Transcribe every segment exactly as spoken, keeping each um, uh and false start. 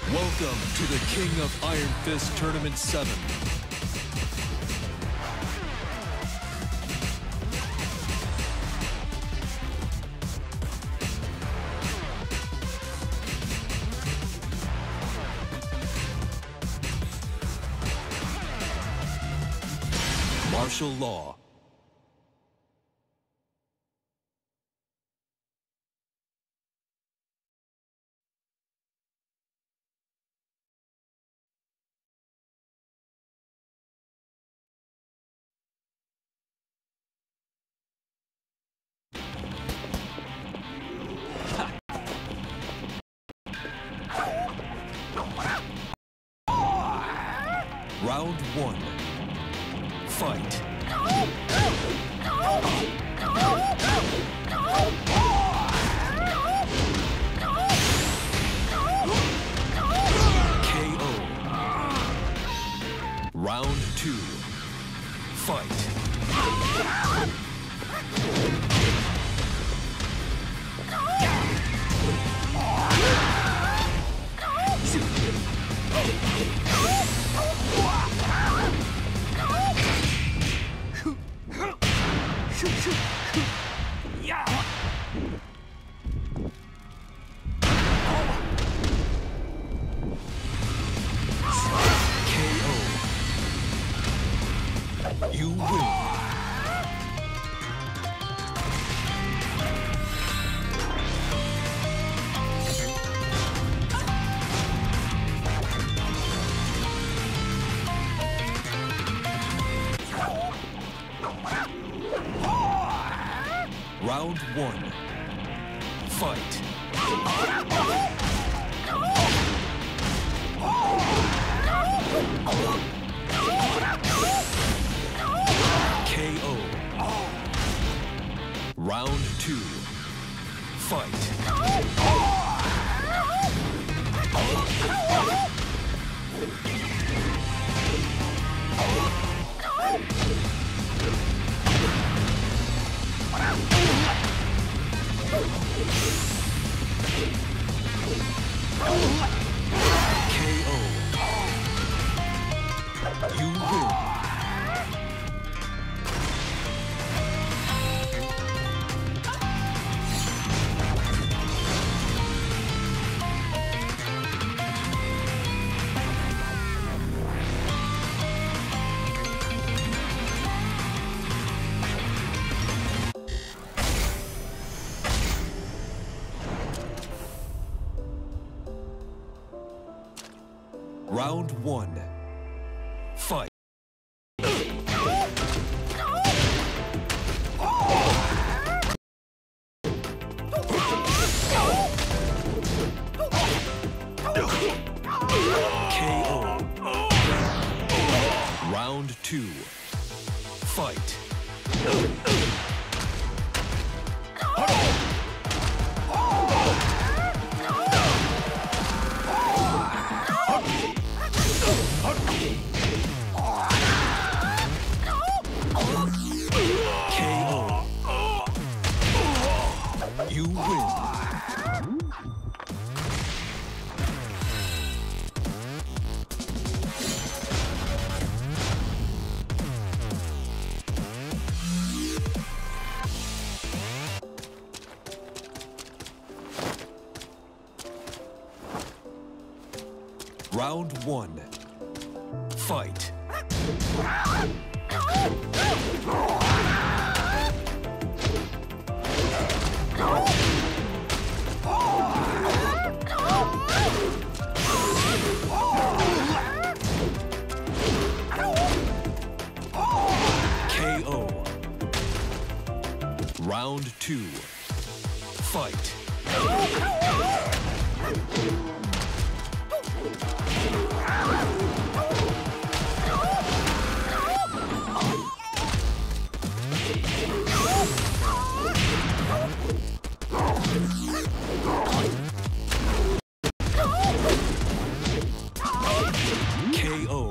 Welcome to the King of Iron Fist Tournament seven. Martial law. Round one. Fight. K O. Round two. Fight. You win. Round one. Fight. K O. Round two. Fight. K O. You win. Round one. Fight. K O. Round two. Fight. K O. You win. Round one. Fight. K O. Round two. Fight. K O.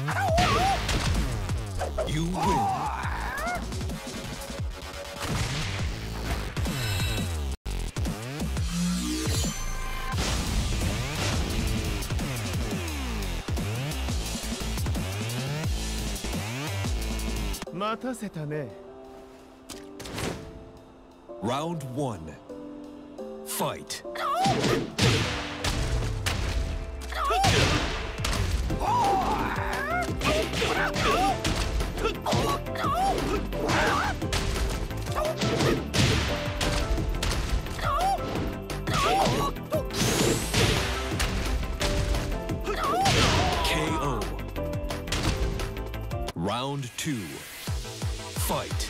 You win. 待たせたね。 Round one. Fight. K O. Round two. Fight.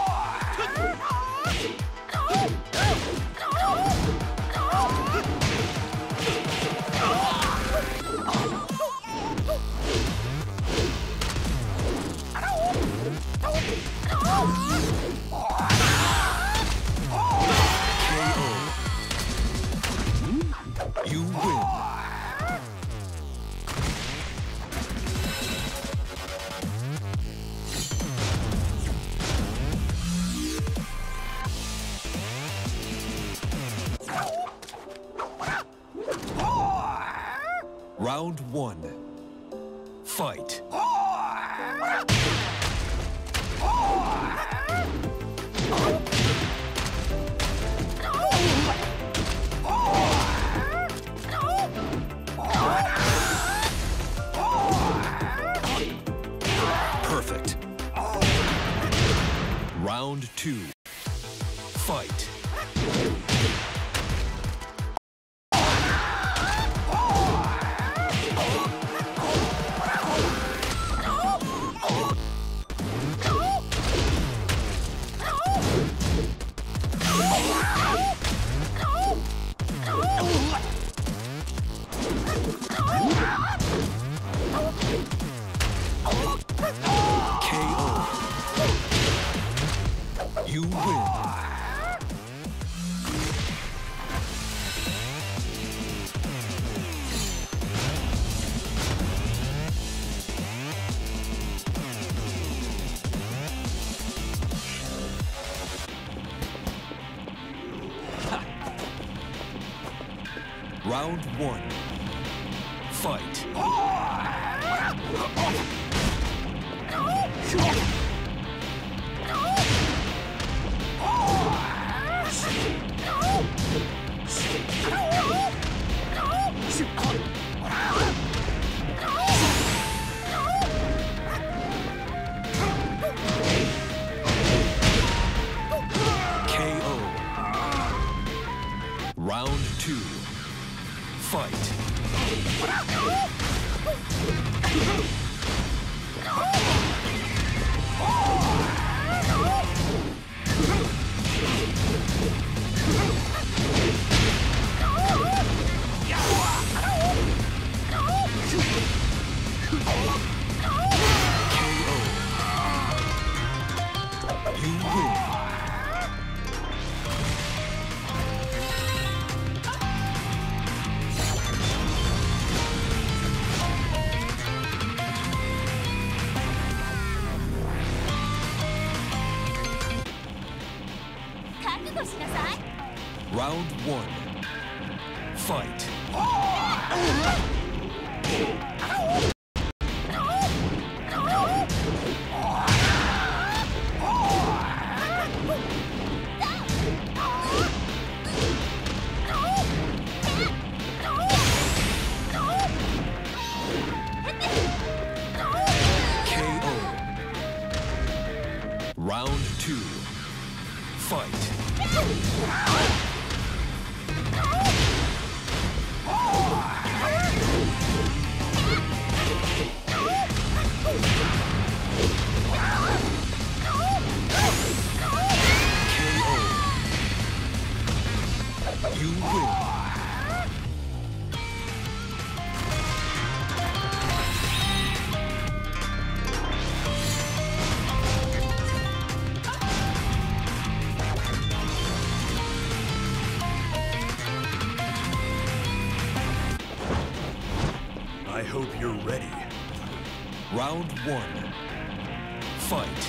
You win. Round one. Fight. Perfect. Round two. Fight. K O. You win. Round one. Fight. K O. Round two. Fight. Round one. Fight. K O. Round two. Fight. You win. I hope you're ready. Round one. Fight.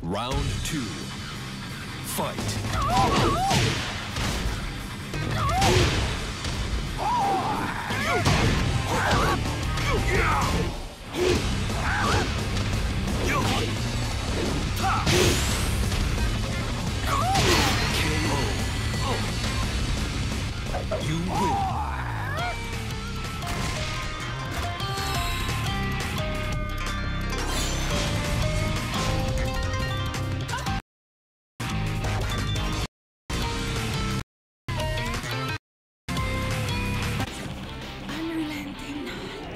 Round two. Fight. You win. Unrelenting.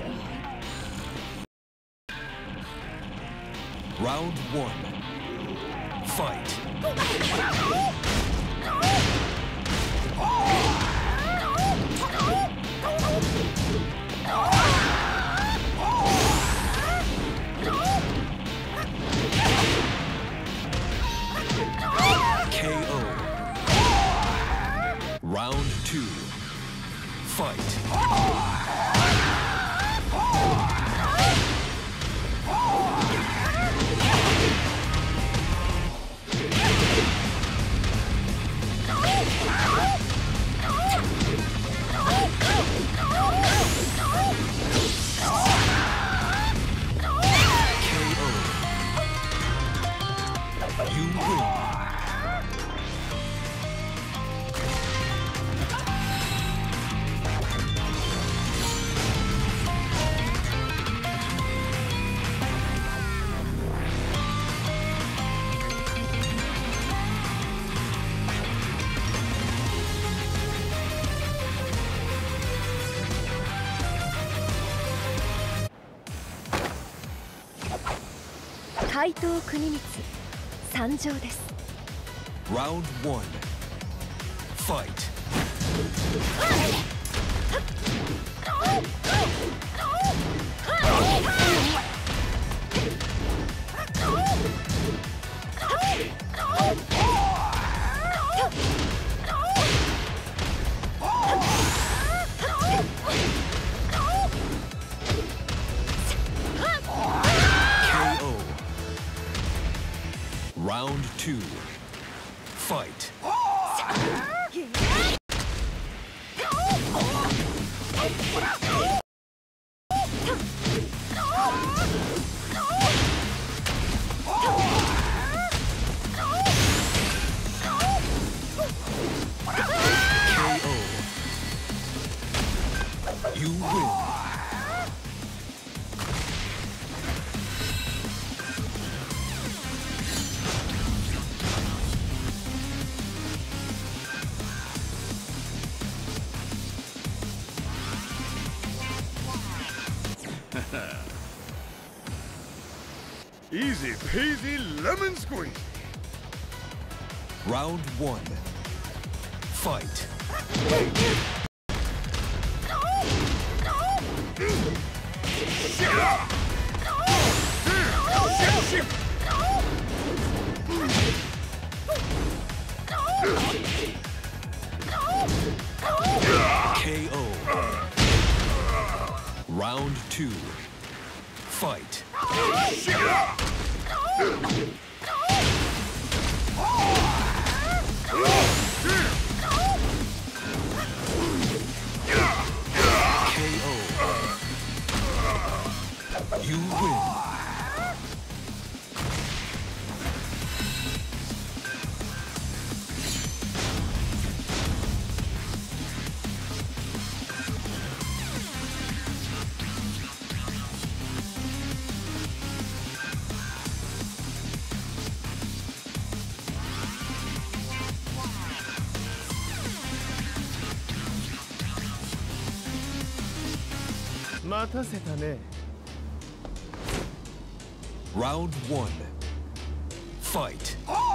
Round one. Fight. K O. Round two. Fight. You win. 怪盗国光参上です。 Round one. Fight. Round two. Fight. K O. You win. Easy peasy lemon squeeze. Round one. Fight. K O. Round two. Fight. K O. You win. Round one. Fight.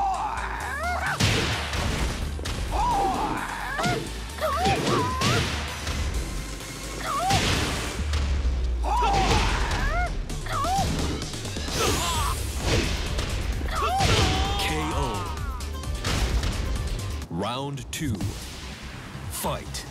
K O. Round two. Fight.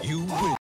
You win.